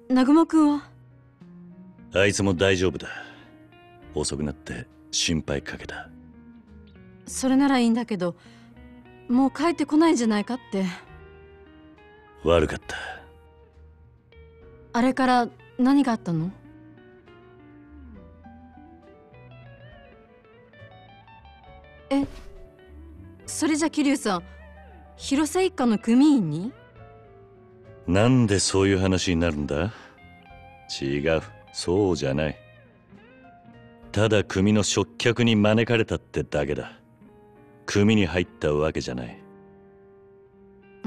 南雲くんは？ あいつも大丈夫だ。遅くなって心配かけた。 それならいいんだけど、もう帰ってこないんじゃないかって。 悪かった。 あれから何があったの？え、それじゃ桐生さん、広瀬一家の組員に？ なんでそういう話になるんだ？違う、そうじゃない。ただ組の食客に招かれたってだけだ。組に入ったわけじゃない。 うん、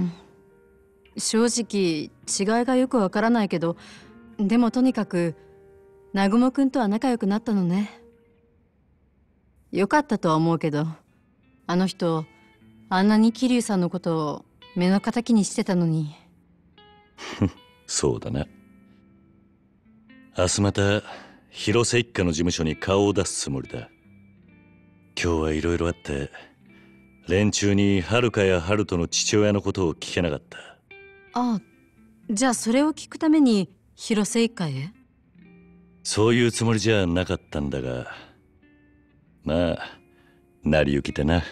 正直違いがよくわからないけど、でもとにかく南雲くんとは仲良くなったのね。よかったとは思うけど、あの人あんなに桐生さんのことを目の敵にしてたのに。 そうだな。明日また広瀬一家の事務所に顔を出すつもりだ。今日はいろいろあって連中に遥や春人の父親のことを聞けなかった。 ああ、じゃあそれを聞くために広瀬一家へ？ そういうつもりじゃなかったんだが、まあ成り行きでな。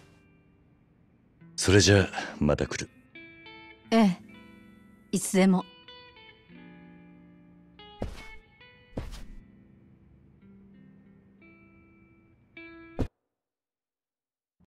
それじゃあまた来る。 ええ、いつでも。